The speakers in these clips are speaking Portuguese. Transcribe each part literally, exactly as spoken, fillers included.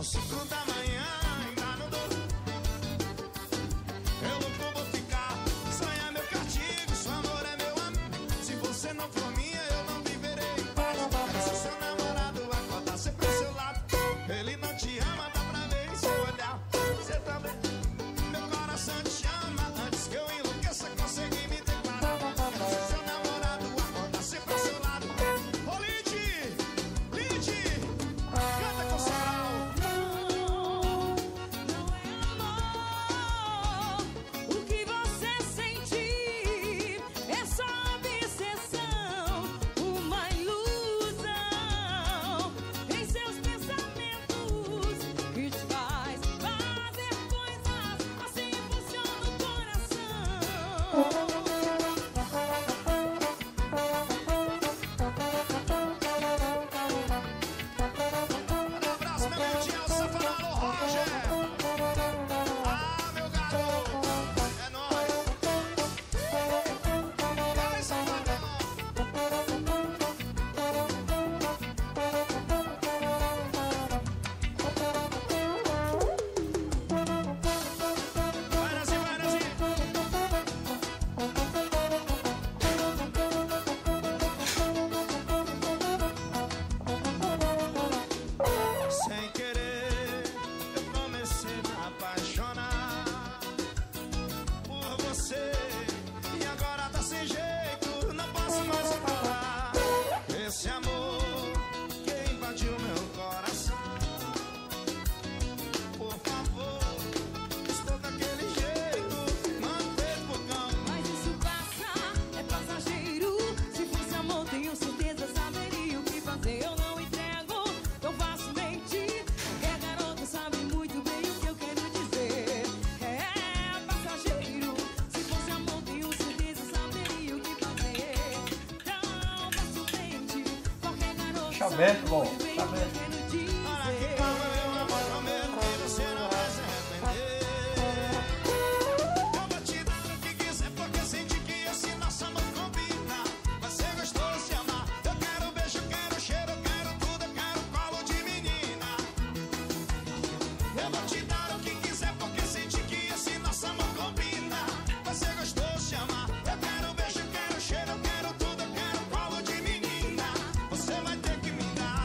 cinco da manhã ainda não dou. Eu louco vou ficar, sonhar meu castigo, seu amor é meu amigo. Se você não for minha, eu não viverei em paz. Se seu namorado acordar sempre ao seu lado, ele não te ama, dá pra ver em seu olhar. Você também, meu coração te chama, antes que eu enlouqueça, consegui me declarar. Se seu namorado acordar sempre ao seu lado, ô Lid, Lid, canta com Sobral. O que você sentir é só obsessão, uma ilusão em seus pensamentos que te faz fazer coisas assim, funciona o coração. Um abraço, meu Mundial, Safanalo, Roger. Ah, meu garoto, é nóis. Vai, Safadão. Vai, Nazinho, vai, Nazinho. Sem querer, eu comecei a me apaixonar por você. E agora tá sem jeito, não posso mais falar. Esse amor que invadiu meu coração. Por favor, estou daquele jeito, mantém fogão. Mas isso passa, é passageiro. Se fosse amor, tenho certeza, saberia o que fazer. Eu não entrego tão facilmente. Qualquer garota sabe muito bem o que eu quero dizer. É passageiro. Se fosse amor, tenho certeza, saberia o que fazer. Tão facilmente. Qualquer garota Chamento, bom, sabe muito bem o que eu chamento. quero Para que dizer. calma, meu amor, prometo que você não vai se arrepender. Eu vou te dar o que quiser, porque senti que esse nosso amor combina. Vai ser gostoso de amar. Eu quero beijo, quero cheiro, eu quero tudo, eu quero colo de menina. Eu vou te dar o que quiser, porque senti que esse nosso amor combina. Vai ser gostoso de amar. Eu quero beijo, quero cheiro, eu quero tudo, eu quero colo de menina. Você vai ter que me dar.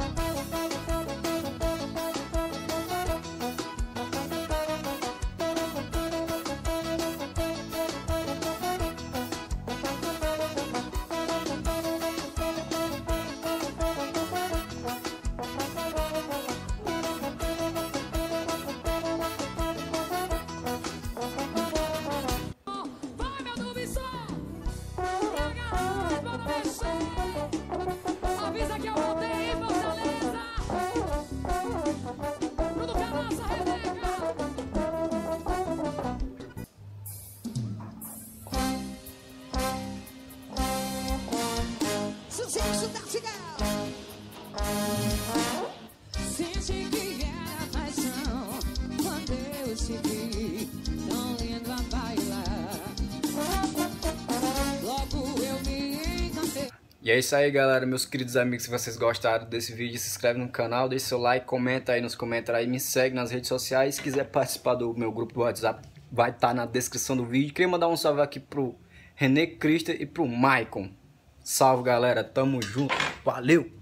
Vai, meu Dubson! Pega, bora mexer! Avisa que eu voltei em Fortaleza! Bruno Canossa, Rebeca! Sucesso da Cigal. Senti que era paixão quando eu te vi, tão lindo a bailar. Logo eu me encantei. E é isso aí, galera, meus queridos amigos. Se vocês gostaram desse vídeo, se inscreve no canal, deixa seu like, comenta aí nos comentários aí, me segue nas redes sociais. Se quiser participar do meu grupo do WhatsApp, vai estar na descrição do vídeo. Queria mandar um salve aqui pro René Crista e pro Maicon. Salve, galera, tamo junto, valeu!